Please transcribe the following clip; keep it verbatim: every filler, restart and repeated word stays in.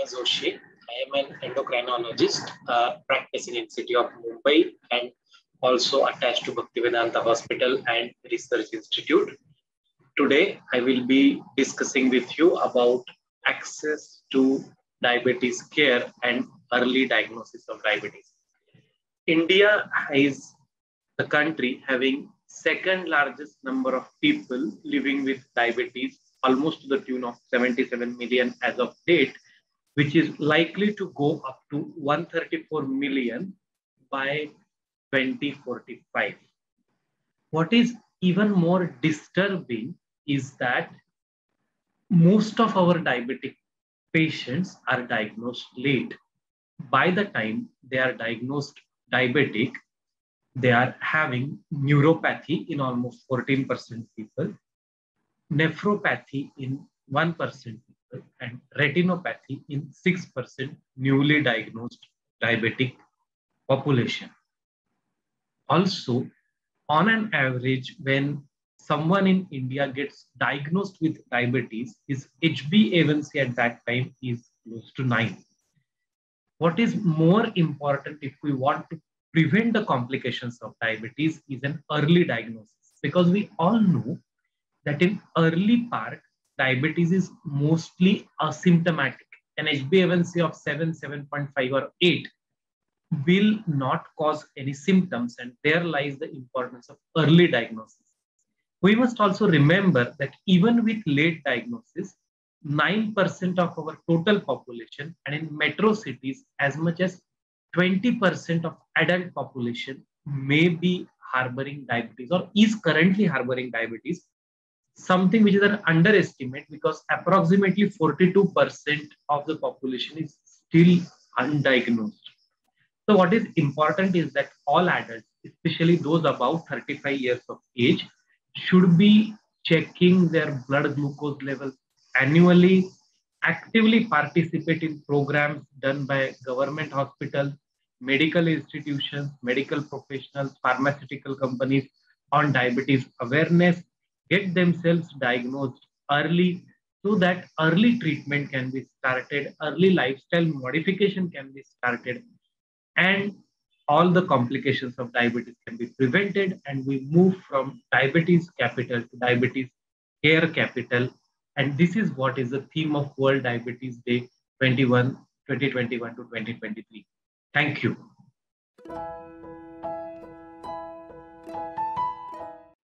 Joshi. I am an endocrinologist uh, practicing in city of Mumbai and also attached to Bhaktivedanta Hospital and Research Institute. Today, I will be discussing with you about access to diabetes care and early diagnosis of diabetes. India is the country having second largest number of people living with diabetes, almost to the tune of seventy-seven million as of date, which is likely to go up to one hundred thirty-four million by twenty forty-five. What is even more disturbing is that most of our diabetic patients are diagnosed late. By the time they are diagnosed diabetic, they are having neuropathy in almost fourteen percent people, nephropathy in one percent people, and retinopathy in six percent newly diagnosed diabetic population. Also, on an average, when someone in India gets diagnosed with diabetes, his H b A one C at that time is close to nine. What is more important if we want to prevent the complications of diabetes is an early diagnosis, because we all know that in early part, diabetes is mostly asymptomatic. An H b A one C of seven, seven point five or eight will not cause any symptoms, and there lies the importance of early diagnosis. We must also remember that even with late diagnosis, nine percent of our total population, and in metro cities, as much as twenty percent of adult population may be harboring diabetes or is currently harboring diabetes, something which is an underestimate because approximately forty-two percent of the population is still undiagnosed. So what is important is that all adults, especially those above thirty-five years of age, should be checking their blood glucose levels annually, actively participate in programs done by government hospitals, medical institutions, medical professionals, pharmaceutical companies on diabetes awareness, get themselves diagnosed early so that early treatment can be started, early lifestyle modification can be started, and all the complications of diabetes can be prevented, and we move from diabetes capital to diabetes care capital. And this is what is the theme of World Diabetes Day twenty twenty-one to twenty twenty-three. Thank you.